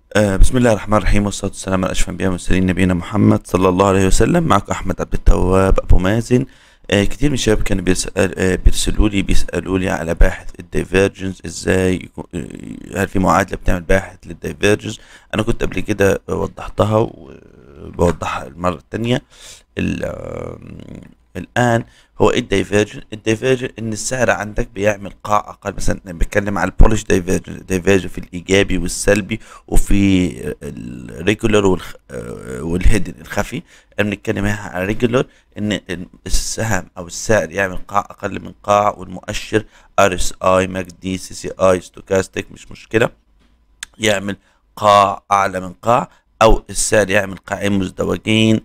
بسم الله الرحمن الرحيم، والصلاة والسلام على أشرف الأنبياء والمرسلين، نبينا محمد صلى الله عليه وسلم. معكم أحمد عبد التواب أبو مازن. كتير من الشباب كانوا بيسألوا لي على باحث الدايفيرجنس، إزاي هل في معادلة بتعمل باحث للدايفيرجنس؟ أنا كنت قبل كده وضحتها وبوضحها المرة التانية. ال- آم، الآن هو ايه الدايفيرجن؟ الدايفيرجن ان السعر عندك بيعمل قاع اقل. مثلا أنا بتكلم على البولش دايفيرجن، الدايفيرجن في الايجابي والسلبي، وفي الريجولر والهيدن الخفي. احنا بنتكلم هنا على الريجولر، ان السهم او السعر يعمل قاع اقل من قاع، والمؤشر ار اس اي، ماك دي، سي سي اي، ستوكاستيك، مش مشكله، يعمل قاع اعلى من قاع، او السعر يعمل قاعين مزدوجين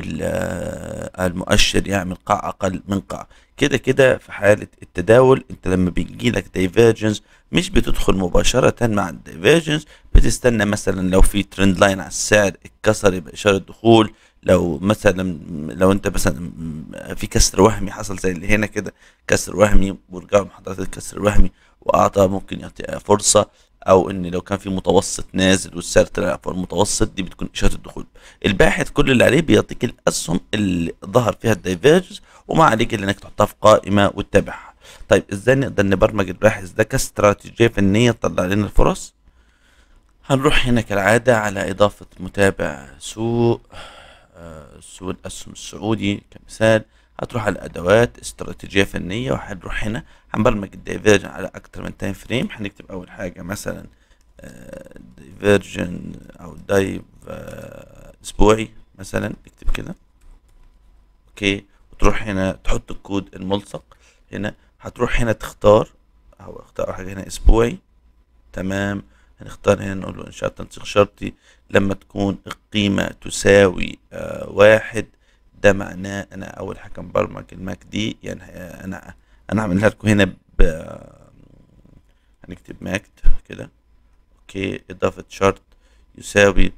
والمؤشر يعمل قاع اقل من قاع. كده كده في حالة التداول، انت لما بيجي لك دايفيرجنس مش بتدخل مباشرة مع الدايفيرجنس، بتستنى مثلا لو في ترند لاين على السعر اتكسر يبقى اشارة دخول. لو مثلا لو انت مثلا في كسر وهمي حصل زي اللي هنا كده، كسر وهمي ورجعوا محاضرات الكسر الوهمي واعطى ممكن يعطي فرصة، او ان لو كان في متوسط نازل والسعر طلع فوق المتوسط، دي بتكون اشاره الدخول. الباحث كل اللي عليه بيعطيك الاسهم اللي ظهر فيها الدايفيرجز، وما عليك الا انك تحطها في قائمه وتتابعها. طيب ازاي نقدر نبرمج الباحث ده كاستراتيجيه فنيه تطلع لنا الفرص؟ هنروح هنا كالعاده على اضافه متابع سوق، سوق الاسهم السعودي كمثال. هتروح على الادوات استراتيجيه فنيه، وهنروح هنا هنبرمج الدايفيرجن على اكتر من تايم فريم. هنكتب اول حاجه مثلا دايفيرجن او دايف اسبوعي مثلا، نكتب كده اوكي. وتروح هنا تحط الكود الملصق. هنا هتروح هنا تختار، او اختار حاجه هنا اسبوعي. تمام. هنختار هنا نقول له انشاء تنسيق شرطي لما تكون القيمة تساوي واحد. ده معناه انا اول حاجة مبرمج الماك دي، يعني انا هعملها لكم هنا هنكتب ماكد كده اوكي. اضافة شرط يساوي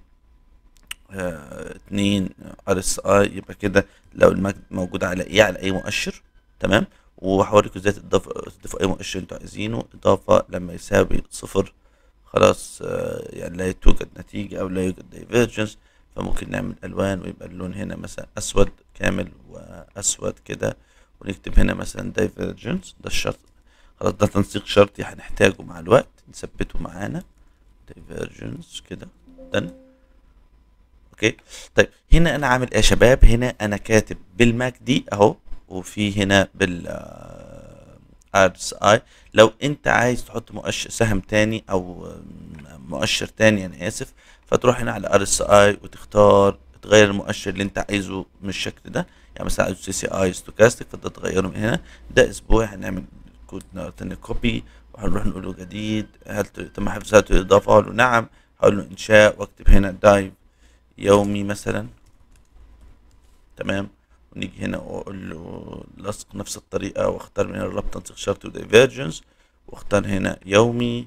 2 ار اس اي، يبقى كده لو الماكد موجود على ايه، على اي مؤشر. تمام. وهوريكم ازاي تضيفوا اي مؤشر انتوا عايزينه. اضافة لما يساوي صفر، خلاص يعني لا توجد نتيجة او لا يوجد دايفيرجنس. فممكن نعمل الوان، ويبقى اللون هنا مثلا اسود كامل واسود كده، ونكتب هنا مثلا دايفيرجنس. ده الشرط، خلاص ده تنسيق شرطي هنحتاجه مع الوقت نثبته معانا. دايفيرجنس كده دن اوكي. طيب هنا انا عامل ايه يا شباب؟ هنا انا كاتب بالماك دي اهو، وفي هنا بال ار اس اي. لو انت عايز تحط مؤشر سهم تاني او مؤشر تاني، انا اسف، فتروح هنا على ار اس اي وتختار تغير المؤشر اللي انت عايزه من الشكل ده. يعني مثلا عايز سي سي اي ستوكاستيك، فده تغيره من هنا. ده اسبوع، هنعمل كود تاني كوبي، وهنروح نقول له جديد، هل تم حفظ هذه الاضافه؟ اقول له نعم. هقول له انشاء، واكتب هنا دايف يومي مثلا. تمام. ونيجي هنا واقول له لصق نفس الطريقة، واختار من هنا الربط تنسيق شرطي ودايفيرجنس، واختار هنا يومي.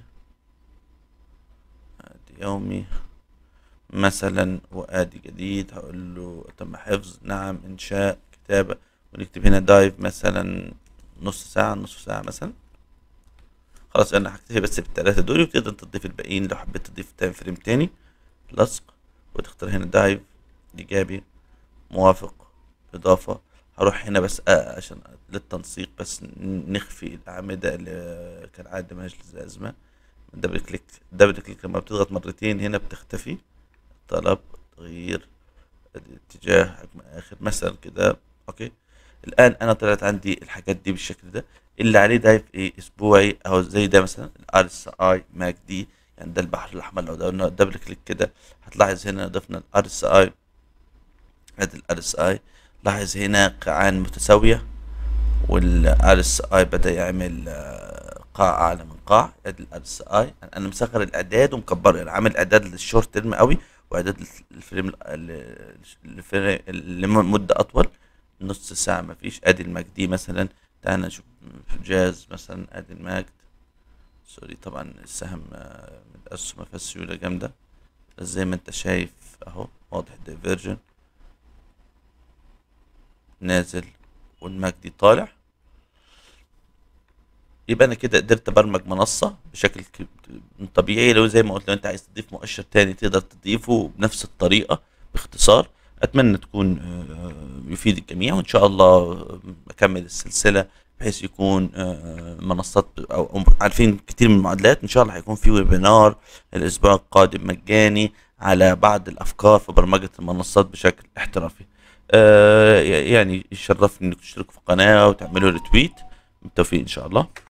ادي يومي مثلا، وادي جديد، هقول له تم حفظ، نعم، انشاء، كتابة. ونكتب هنا دايف مثلا نص ساعة، نص ساعة مثلا. خلاص انا هكتفي بس بالثلاثة دول، وتقدر تضيف الباقيين لو حبيت تضيف تايم فريم تاني. لصق، وتختار هنا دايف ايجابي، موافق، إضافة. هروح هنا بس عشان للتنسيق بس نخفي الأعمدة اللي كالعادة مجلس الأزمة. دبل كليك، دبل كليك لما بتضغط مرتين هنا بتختفي. طلب تغيير الاتجاه حجم آخر مثلا كده اوكي. الآن أنا طلعت عندي الحاجات دي بالشكل ده. اللي عليه دايف ايه اسبوعي اهو، زي ده مثلا الار اس اي ماك دي، يعني ده البحر الاحمر. لو دبل كليك كده هتلاحظ هنا ضفنا الار اس اي. ادي الار اس اي، لاحظ هنا قاعان متساوية، والار اس اي بدأ يعمل قاع اعلى من قاع. ادي الار اس اي، انا مصغر الاعداد ومكبر، يعني عامل اعداد للشورت تيرم قوي، واعداد للفريم لمدة اطول. نص ساعة مفيش. ادي المجدي مثلا، تعال نشوف في جاز مثلا. ادي المجد، سوري طبعا السهم من الاسهم ما فيهاش سيولة جامدة، بس زي ما انت شايف اهو واضح الديفيرجن نازل والمجدي طالع. يبقى انا كده قدرت ابرمج منصه بشكل طبيعي. لو زي ما قلت، لو انت عايز تضيف مؤشر تاني تقدر تضيفه بنفس الطريقه باختصار. اتمنى تكون يفيد الجميع، وان شاء الله اكمل السلسله بحيث يكون منصات أو عارفين كتير من المعادلات. ان شاء الله هيكون في ويبينار الاسبوع القادم مجاني على بعض الافكار في برمجه المنصات بشكل احترافي. يعني يشرفني انك تشتركوا في القناه وتعملوا ريتويت. بالتوفيق ان شاء الله.